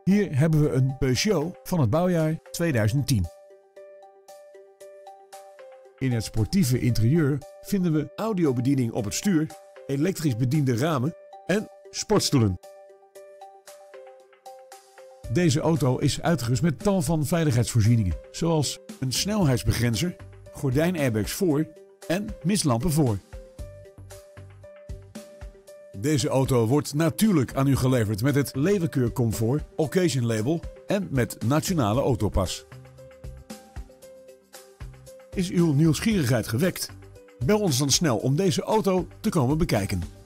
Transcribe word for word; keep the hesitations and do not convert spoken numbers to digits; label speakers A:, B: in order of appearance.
A: Hier hebben we een Peugeot van het bouwjaar tweeduizend tien. In het sportieve interieur vinden we audiobediening op het stuur, elektrisch bediende ramen en sportstoelen. Deze auto is uitgerust met tal van veiligheidsvoorzieningen, zoals een snelheidsbegrenzer, gordijnairbags voor en mistlampen voor. Deze auto wordt natuurlijk aan u geleverd met het Leeuwenkeur Comfort Occasion Label en met Nationale Autopas. Is uw nieuwsgierigheid gewekt? Bel ons dan snel om deze auto te komen bekijken.